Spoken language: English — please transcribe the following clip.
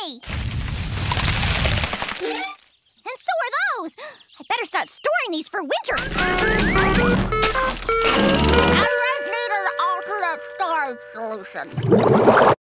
me! And so are those! I better start storing these for winter. I need an alternate storage solution.